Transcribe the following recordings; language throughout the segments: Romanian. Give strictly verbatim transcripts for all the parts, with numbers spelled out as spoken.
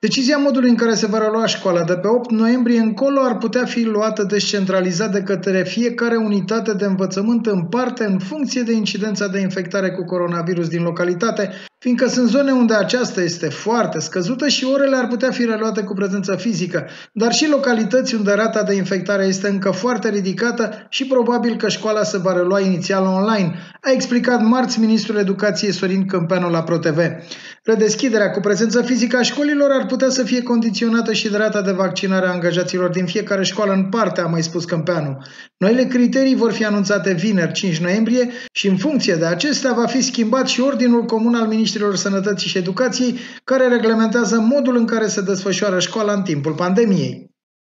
Decizia modului în care se va relua școala de pe opt noiembrie încolo ar putea fi luată descentralizat de către fiecare unitate de învățământ în parte în funcție de incidența de infectare cu coronavirus din localitate, fiindcă sunt zone unde aceasta este foarte scăzută și orele ar putea fi reluate cu prezență fizică, dar și localități unde rata de infectare este încă foarte ridicată și probabil că școala se va relua inițial online, a explicat marți ministrul educației Sorin Câmpeanu la ProTV. Redeschiderea cu prezență fizică a școlilor ar putea să fie condiționată și de rata de vaccinare a angajaților din fiecare școală în parte, a mai spus Câmpeanu. Noile criterii vor fi anunțate vineri, cinci noiembrie, și în funcție de acestea va fi schimbat și Ordinul Comun al Ministrilor Sănătății și Educației, care reglementează modul în care se desfășoară școala în timpul pandemiei.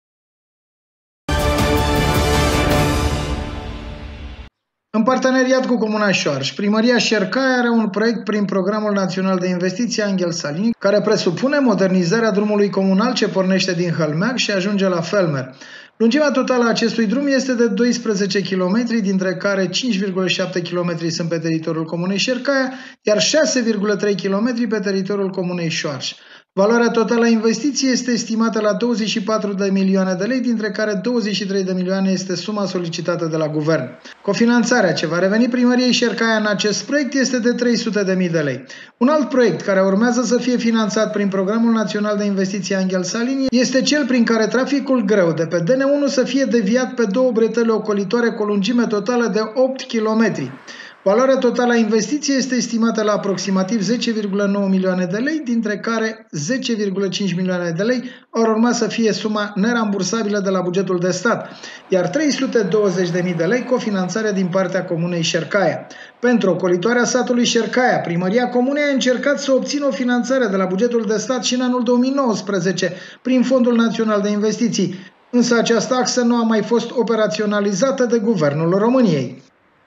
În parteneriat cu Comuna Șoarș, Primăria Șercaia are un proiect prin Programul Național de Investiții Angel Salini, care presupune modernizarea drumului comunal ce pornește din Hălmeac și ajunge la Felmer. Lungimea totală a acestui drum este de doisprezece kilometri, dintre care cinci virgulă șapte kilometri sunt pe teritoriul Comunei Șercaia, iar șase virgulă trei kilometri pe teritoriul Comunei Șoarș. Valoarea totală a investiției este estimată la douăzeci și patru de milioane de lei, dintre care douăzeci și trei de milioane este suma solicitată de la guvern. Cofinanțarea ce va reveni Primăriei Șercaia în acest proiect este de trei sute de mii de lei. Un alt proiect care urmează să fie finanțat prin Programul Național de Investiții Angel Salini este cel prin care traficul greu de pe D N unu să fie deviat pe două bretele ocolitoare cu o lungime totală de opt kilometri. Valoarea totală a investiției este estimată la aproximativ zece virgulă nouă milioane de lei, dintre care zece virgulă cinci milioane de lei ar urma să fie suma nerambursabilă de la bugetul de stat, iar trei sute douăzeci de mii de lei cofinanțare din partea Comunei Șercaia. Pentru ocolitoarea satului Șercaia, Primăria Comunei a încercat să obțină o finanțare de la bugetul de stat și în anul două mii nouăsprezece prin Fondul Național de Investiții, însă această axă nu a mai fost operaționalizată de Guvernul României.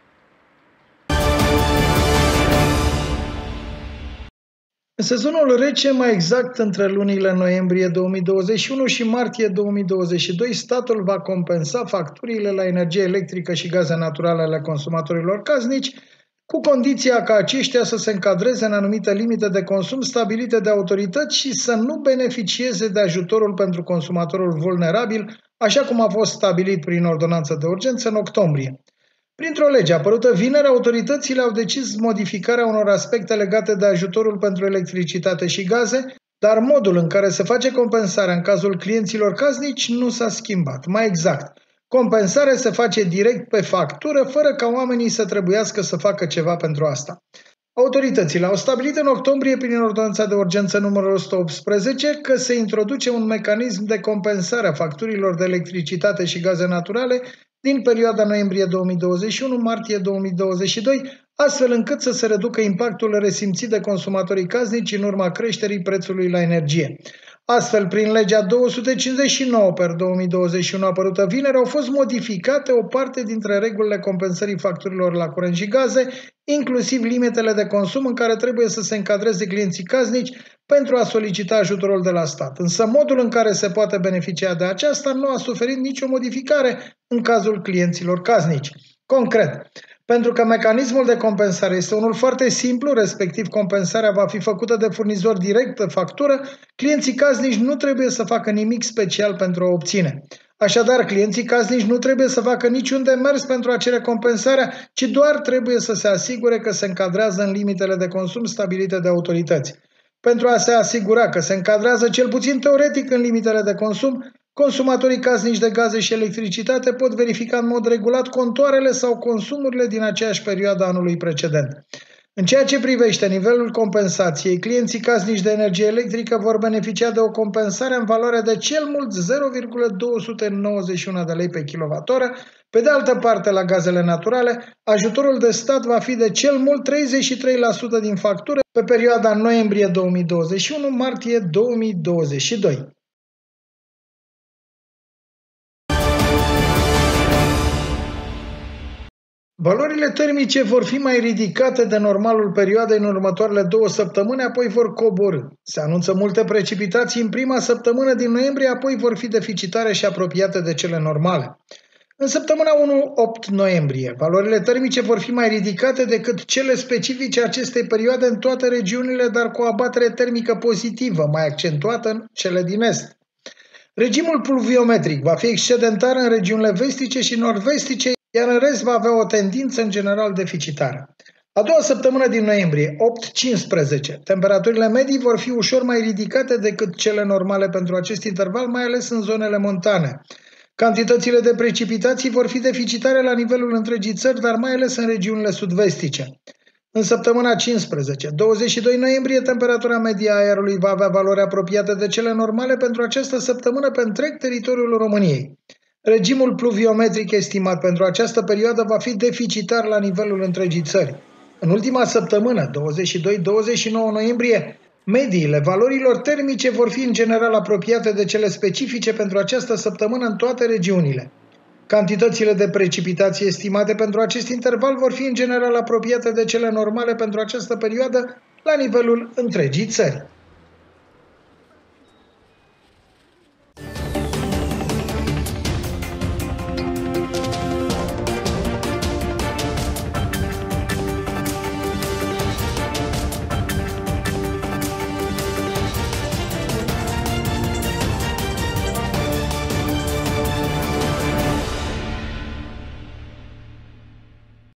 În sezonul rece, mai exact între lunile noiembrie două mii douăzeci și unu și martie două mii douăzeci și doi, statul va compensa facturile la energie electrică și gaze naturale ale consumatorilor casnici, cu condiția ca aceștia să se încadreze în anumite limite de consum stabilite de autorități și să nu beneficieze de ajutorul pentru consumatorul vulnerabil, așa cum a fost stabilit prin ordonanță de urgență în octombrie. Printr-o lege apărută vineri, autoritățile au decis modificarea unor aspecte legate de ajutorul pentru electricitate și gaze, dar modul în care se face compensarea în cazul clienților casnici nu s-a schimbat. Mai exact, compensarea se face direct pe factură, fără ca oamenii să trebuiască să facă ceva pentru asta. Autoritățile au stabilit în octombrie, prin ordonanța de urgență numărul o sută optsprezece, că se introduce un mecanism de compensare a facturilor de electricitate și gaze naturale din perioada noiembrie două mii douăzeci și unu-martie două mii douăzeci și doi, astfel încât să se reducă impactul resimțit de consumatorii casnici în urma creșterii prețului la energie. Astfel, prin legea două sute cincizeci și nouă pe două mii douăzeci și unu apărută vineri, au fost modificate o parte dintre regulile compensării facturilor la curent și gaze, inclusiv limitele de consum în care trebuie să se încadreze clienții casnici pentru a solicita ajutorul de la stat. Însă modul în care se poate beneficia de aceasta nu a suferit nicio modificare în cazul clienților casnici. Concret, pentru că mecanismul de compensare este unul foarte simplu, respectiv compensarea va fi făcută de furnizor direct pe factură, clienții casnici nu trebuie să facă nimic special pentru a obține. Așadar, clienții casnici nu trebuie să facă niciun demers pentru a cere compensarea, ci doar trebuie să se asigure că se încadrează în limitele de consum stabilite de autorități. Pentru a se asigura că se încadrează cel puțin teoretic în limitele de consum, consumatorii casnici de gaze și electricitate pot verifica în mod regulat contoarele sau consumurile din aceeași perioadă anului precedent. În ceea ce privește nivelul compensației, clienții casnici de energie electrică vor beneficia de o compensare în valoare de cel mult zero virgulă două sute nouăzeci și unu de lei pe kilowattoră. Pe de altă parte, la gazele naturale, ajutorul de stat va fi de cel mult treizeci și trei la sută din factură pe perioada noiembrie două mii douăzeci și unu-martie două mii douăzeci și doi. Valorile termice vor fi mai ridicate de normalul perioadei în următoarele două săptămâni, apoi vor coborî. Se anunță multe precipitații în prima săptămână din noiembrie, apoi vor fi deficitare și apropiate de cele normale. În săptămâna unu opt noiembrie, valorile termice vor fi mai ridicate decât cele specifice acestei perioade în toate regiunile, dar cu o abatere termică pozitivă, mai accentuată în cele din est. Regimul pluviometric va fi excedentar în regiunile vestice și nord-vestice, iar în rest va avea o tendință în general deficitară. A doua săptămână din noiembrie, opt cincisprezece, temperaturile medii vor fi ușor mai ridicate decât cele normale pentru acest interval, mai ales în zonele montane. Cantitățile de precipitații vor fi deficitare la nivelul întregii țări, dar mai ales în regiunile sud-vestice. În săptămâna cincisprezece douăzeci și doi noiembrie, temperatura medie a aerului va avea valori apropiate de cele normale pentru această săptămână pe întreg teritoriul României. Regimul pluviometric estimat pentru această perioadă va fi deficitar la nivelul întregii țări. În ultima săptămână, douăzeci și doi douăzeci și nouă noiembrie, mediile valorilor termice vor fi în general apropiate de cele specifice pentru această săptămână în toate regiunile. Cantitățile de precipitații estimate pentru acest interval vor fi în general apropiate de cele normale pentru această perioadă la nivelul întregii țări.